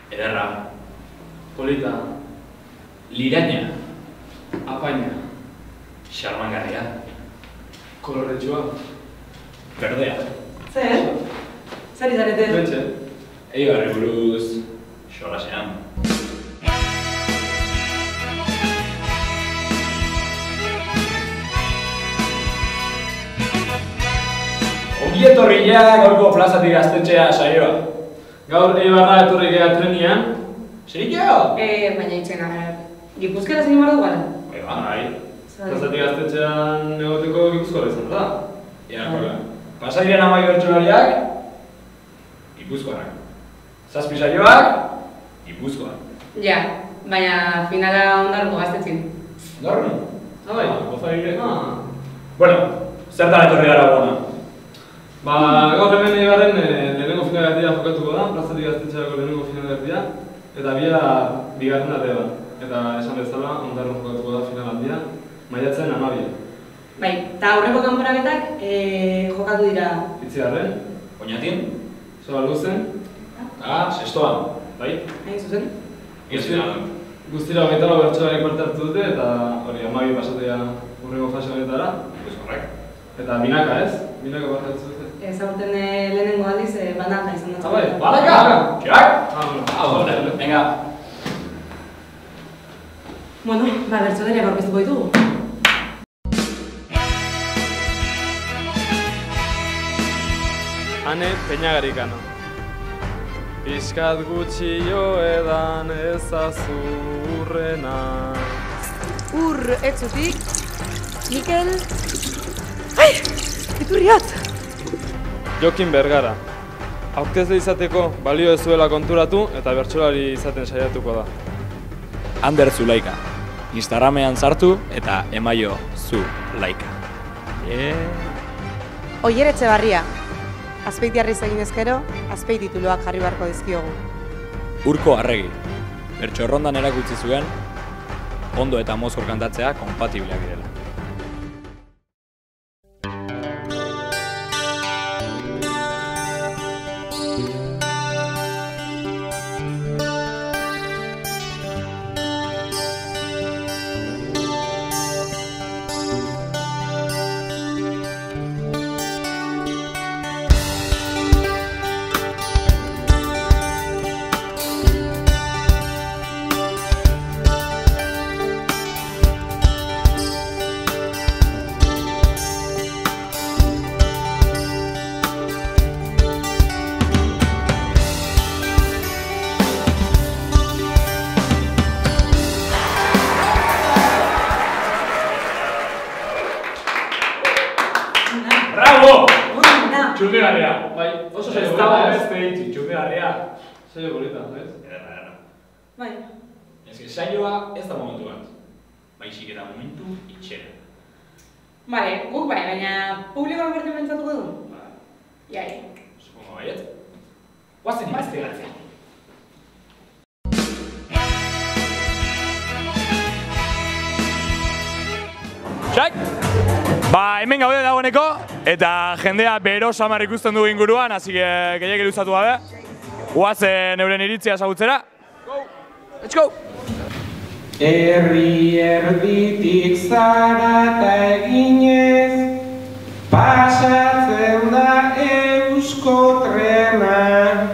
Ederra. Polita. Liraina. Apaina. Xarmangarria. Koloretsua. Berdea. Zer? Zer izarete? Bentxe. Eibarri buruz solasean. Ongi etorria gaurko plazatik gaztetxea saioa. Gaur Eibarra etorri geha trenian. Serio? Baina itxena, Gipuzkera zein behar dugara? Bai. Plazatik gaztetxean egoteko Gipuzkoa izan da. Kola. Pasairen amai bertsolariak, Gipuzkoarak. Zazpi saioak, Gipuzkoa. Ja, baina finala ondarko gaztetzin. Dorni? Bai. Gozaire. Bueno, zertan etorri gara gona? Gaur hemen Eibarren lehenengo finalerdia jokatuko da, plazatik gaztetxeako lehenengo finalerdia, eta bigarren atea. Eta esan bezala, ondarron jokatuko da final handia, maiatzen 12. Bai, eta aurreko kanporaketak jokatu dira. Itziarren, Oñatin? Zabalguzen, Sestoan. Bai? Hain zuzen? guztira 24 bertsolariek parte hartu dute, eta hori 12 pasatea hurrengo fase honetara. Eta binaka ez? Binaka parte hartu dute. Ezagutzen lehenengo aldiz banaka izan dut. Bai, Banaka! Txak! bueno. Venga. Bueno, bertsolariak aurkeztuko ditugu. Ane Peñagarikano. Piskat gutxi jo edan ezazurrena. Etzutik, Mikel... Ai! Iturriat! Jokin Bergara. Aurkezle izateko balio ez zuela konturatu eta bertsolari izaten saiatuko da. Ander Zulaika. Instagramean sartu eta emaio Zulaika. Oier Etxebarria. Azpeitiarriz egin ezkero, Azpeiti tituluak jarri beharko dizkiogu. Urko Arregi. Bertsorrondan erakutsi zuen, ondo eta mozor kantatzea konpatibleak direla. Bravo! Txumegarria! Bai, oso saio polita, ez? Txumegarria. Saio polita, ez? Ederra. Bai. Ez que saioa ez da momentu bat. Baizik eta momentu itxera. Bale, guk bai, baina publikoan berdin pentsatuko du? Jai. Supongo baiet. Guazen investigatzea. Txak! Hemen gaude dagoeneko, eta jendea bero samar ikusten du inguruan, hasi gehiagik luzatu gabe. Guazen euren iritzia ezagutzera. Let's go! Herri erditik zarata eginez, pasatzen da eusko trena,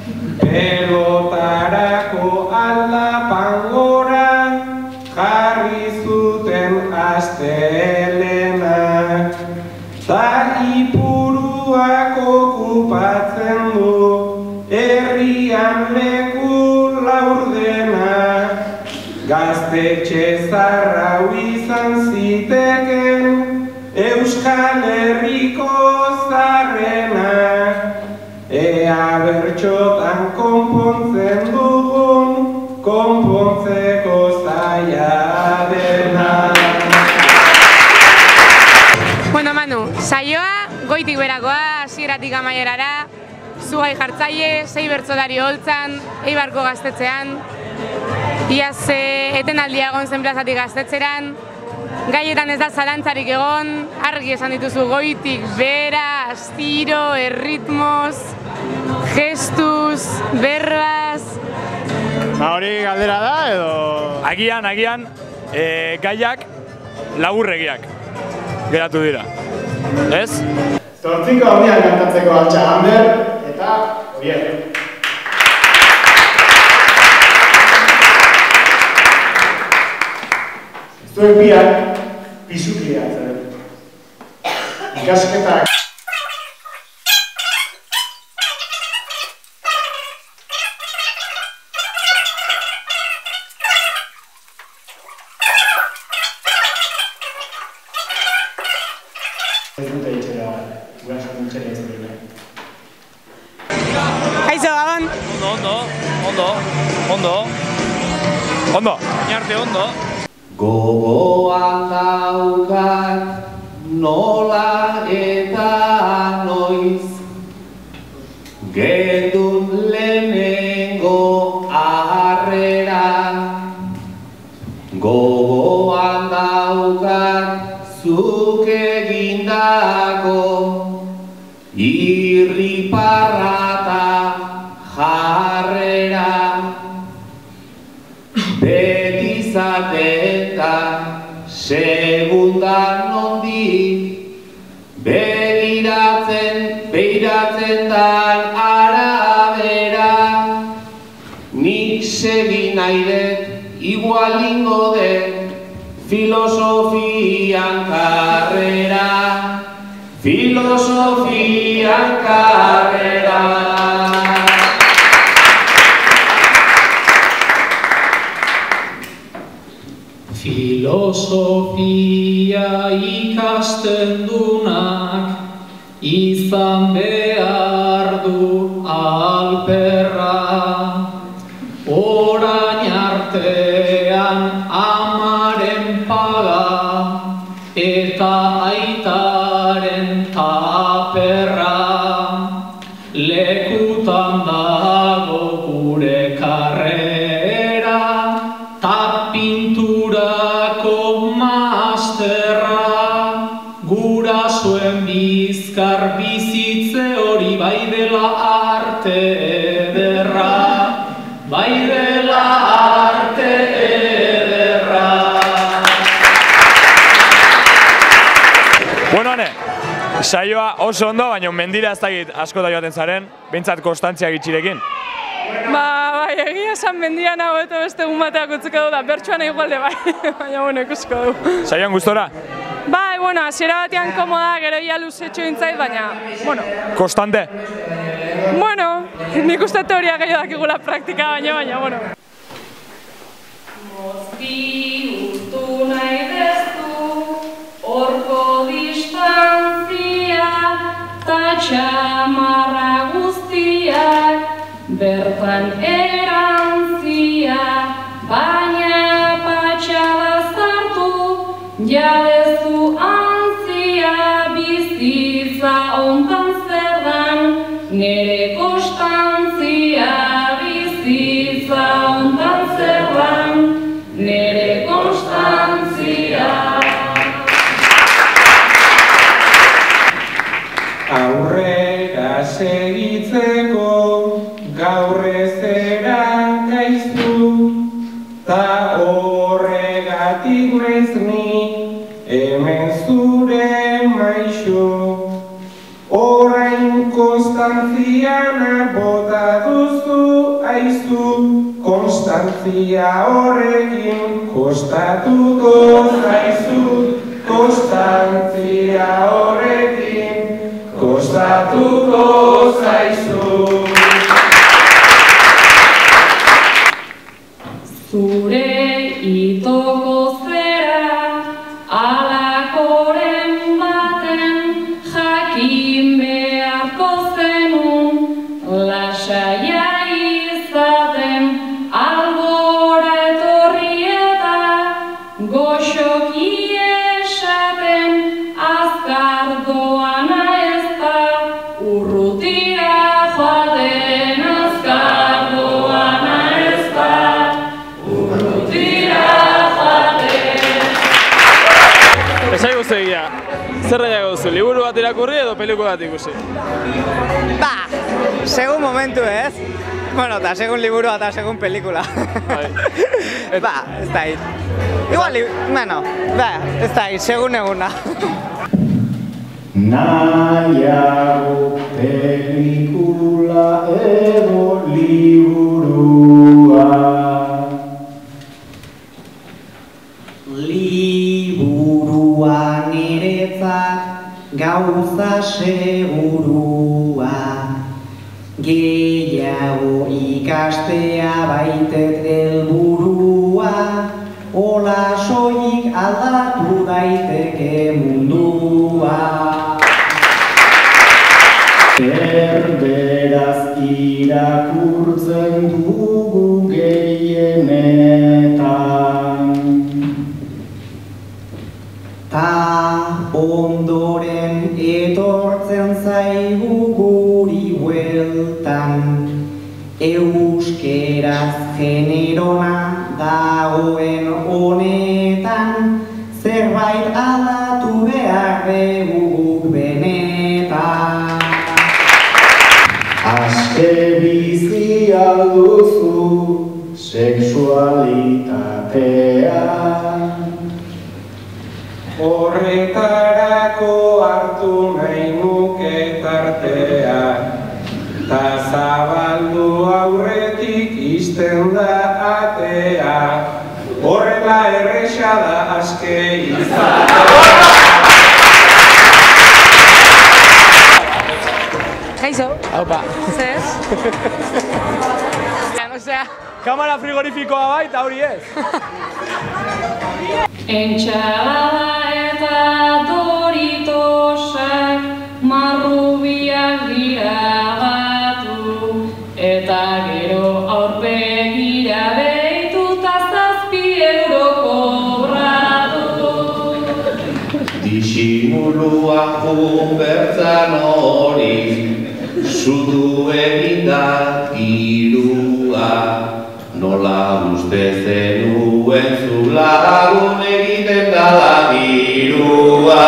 pelotarako aldapan gora, jarri zuten astelena, ta Ipuruak okupatzen du, herrian leku laurdena, gaztetxe zarrau izan ziteken, Euskal Herriko zarrena, ea bertxotan konpontzen dugun, konpontzeko zaila dena. Bueno, Manu, saioa goitik berakoa, hasieratik amaierara, zugai jartzaile, 6 bertsolari holtzan, Eibarko gaztetxean, iaz etenaldia egon zen plazatik gaztetxeran, gaietan ez da zalantzarik egon, argi esan dituzu goitik bera, astiro, erritmoz, gestuz, berbaz, Hori galdera da, edo... Agian, gaiak laburregiak geratu dira. Ez? Zortziko handian kantatzeko altxa Ander eta Oier. Zuen biak pisukideak zen. Ikasketak Kaixo, Gabon. Ondo. Inarte ondo. Gogoan daukat nola eta noiz Gedun lehenengo harrera Gogoan daukat zuk egindako irriparrata jarrera Beti zaten da segundan nondik Begiratzen dan arabera Nik segi nahi dut igualingo dut filosofian karrera Filosofian karrera Filosofia ikasten dunak izan behar du alperra Orain artean amaren paga eta aitaren taperra Lekutan dago gure karrera ta pinturako masterra Gurasoen bizkar bizitze hori bai dela arte ederra Bai dela arte ederra Bueno, ane, saioa oso ondo, baina mendira ez dakit askota joaten zaren, behintzat konstantzia gitxirekin. Bai, egia esan mendian hau eta beste egun bateak utziko du da, bertsuan igualde bai, baina bueno, ikusiko du. Saioan gustora? Bai, bueno, hasiera batean komoda, gero ia luzetxo intzait, baina, bueno. Konstante? Bueno, nik uste teoria gehiago dakigula praktika baina, bueno. Mozti urtu nahi dezu, orko distantzia, ta txamarra guztiak, bertan erantzia, baina patxala zartu, jadezu antzia, bizitza ontan zerdan, nere konstantzia, bizitza ontan zerdan, nere konstantzia. Aurrera segitzeko gaur ezera gaiztu ta horregatik naiz ni hemen zure maixu Orain konstantziana bota duzu aizu Konstantzia horrekin kostatuko zaizu Konstantzia horrekin kostatuko zaizu Zure itoko zera alakoren baten jakin beharko zenun lasaia izaten albora etorri eta goxoki esaten azkar doana ez da urrutira joaten azkar doana ez da urrutira joaten. Esai guztu egia, zer nahiago duzu, liburu bat irakurri edo pelikula bat ikusi? Segun momentu ez. Bueno, eta segun liburua eta segun pelikula. Ba, ez da hit. Igual, bueno, ba, ez da hit, segun eguna. Nahiago pelikula edo liburua. Liburua niretzat gauza segurua. Gehiago ikastea baitet helburua, hola soilik aldatu daiteke mundua. Erderaz irakurtzen dugu gehienetan, ta ondoren etortzen zaigu guri bueltan, euskeraz generona dagoen honetan, zerbait aldatu behar dugu benetan. Aske bizi alduzu sexualitatea, horretarako hartu nahi nuke tartea, ta zabaldu aurretik ixten da atea, horrela erresa da aske izatea. Kaixo. Aupa. Zez? Osea... Kamara frigorifikoa bai, eta hori ez. Entxalada eta Doritosak marrubiak dira batu, eta gero aurpegira behitu ta 7 euro kobratu. Disimulua junbertzan hori, zutu eginda irua, nola uste zenuen zula lagun egiten dala dirua.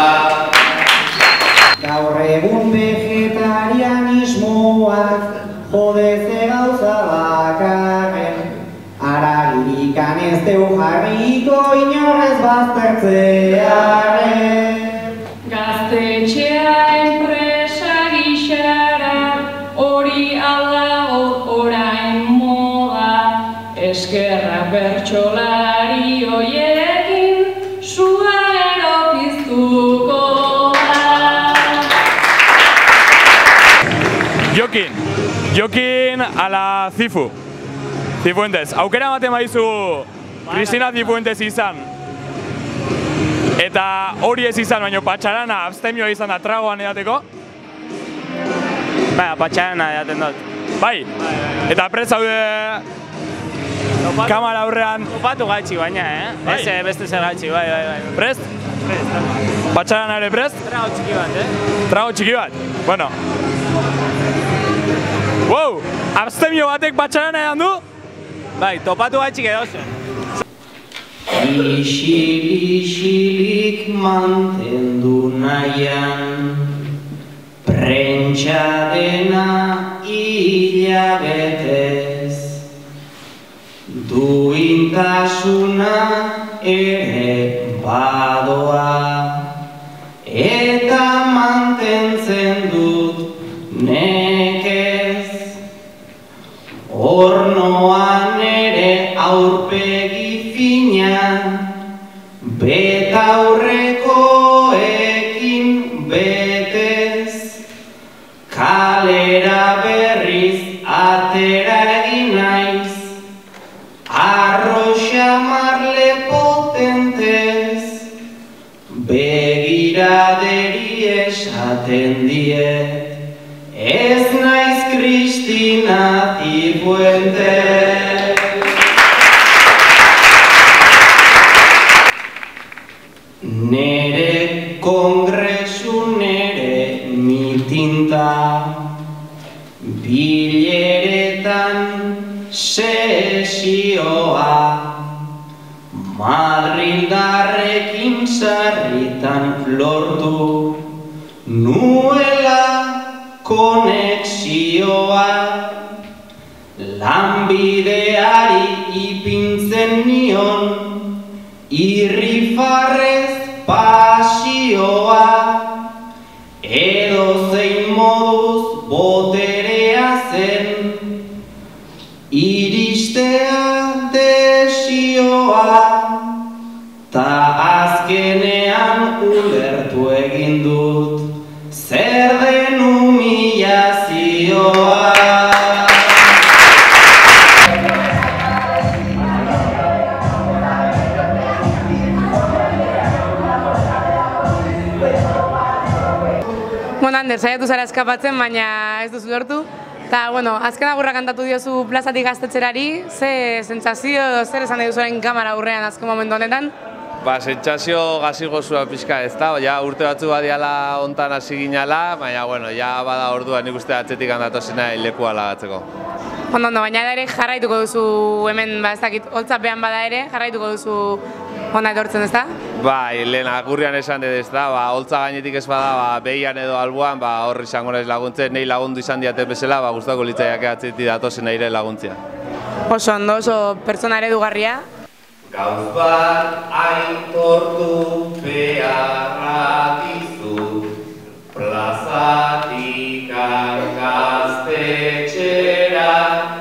Gaur egun vegetarianismoak jodeze gauza bakarren, haragirikan ez deu jarriko inorrez baztertzearen. Gaztetxea enpresa gixara, hori aldago orain moda, eskerrak bertsolari hoiekin sua eropiztuko da. Jokin ala Cifu. Cifuentes. Aukera ematen baizu Cristina Cifuentes izan. Eta hori ez izan, baina patxarana abstemioa izan da tragoan edateko? Baina, patxarana edaten dut. Bai? Eta prest zaude kamara aurrean? Topatu gaitxi baina, Ez beste zer gaitxi, bai. Prest? Prest. Patxarana ere prest? Trago txiki bat, Trago txiki bat? Bueno. Wow! Abstemio batek patxarana edan du? Bai, topatu gaitxik edozen. Isilik mantendu nahian, prentsa dena hilabetez, duintasuna ere badoa, eta mantentzen dut nekez, hornoan ere aurpegi fina, betaurrekoekin betez, kalera berriz atera egin naiz, arroxa marle potentez, begiraderi esaten diet, ez naiz Cristina Cifuentes. Nere kongresu, nere mitinta, bileretan sesioa, Madrildarrekin sarritan lortu nuela konexioa, Lanbideari ipintzen nion, irrifarrez pasioa, edozein moduz boterea zen, iristea desioa, ta azkenean ulertu egin dut, zer den humillazioa. Bueno, Ander, saiatu zara eskapatzen, baina ez duzu lortu. Eta, bueno, azken agurra kantatu diozu plazatik gaztetxerari, ze sentsazio, zer esan nahi duzuaren kamera aurrean azken momentu honetan? Ba, sentsazio gazi gozua pixka ez da, ja urte batzu badiala hontan hasi ginala, baina, bueno, ja bada ordua nik uste atzetik handatozena leku alagatzeko. Ondo, baina ere jarraituko duzu hemen, ba ez dakit, holtzapean bada ere, jarraituko duzu hona etortzen, ez da? Bai, lehen agurrian esan dut ez da, holtza gainetik ez bada, behian edo alboan, hor izango naiz laguntzen, nahi lagundu izan diaten bezala, gustako litzaiak atzetik datozen aire laguntzia. Oso ondo, oso pertsona eredugarria. Gauz bat aitortu beharra dizut, plazatik gaztetxera,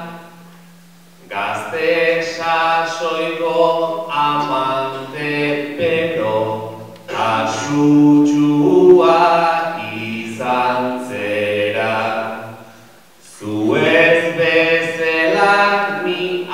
gazte sasoiko amante pero asutxua izan zera. Zuez bezala ni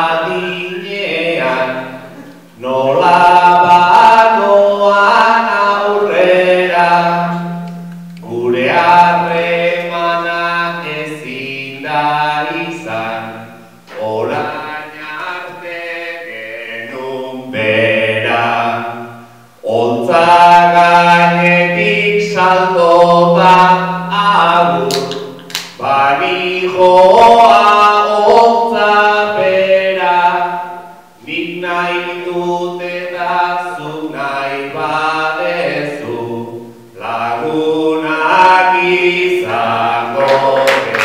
adinean, nola banoan aurrera, gure harremana ezin da izan, orain arte genuen bera. Holtza gainetik saltota agur, bani joa holtza bera, nik nahi dut eta zu nahi badezu, lagunak izango dira.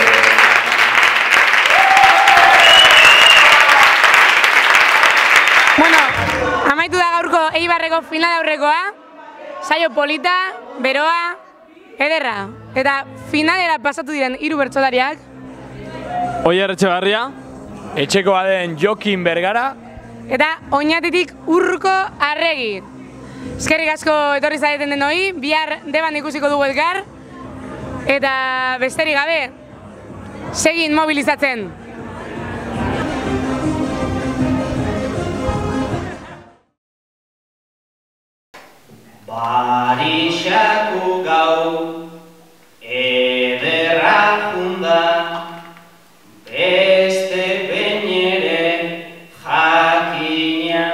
Bueno, amaitu da gaurko Eibarreko final aurrekoa, saio polita, beroa, ederra. Eta finalera pasatu diren 3 bertsolariak. Oier Etxebarria, etxekoa den Jokin Bergara, eta Oñatitik Urruko Arregi. Eskerrik asko etorri zareten denoi, bihar Deban ikusiko dugu elkar. Eta besterik gabe, segin mobilizatzen. Barixako gau, ederra junda, beste behin ere jakina,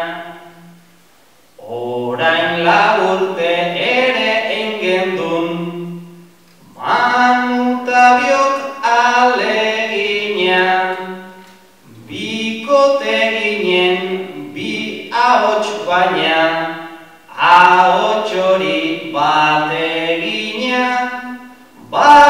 orain urte ere engendun, manutabiok alegina, bikote ginen bi ahots baina, ahots hori bat egina,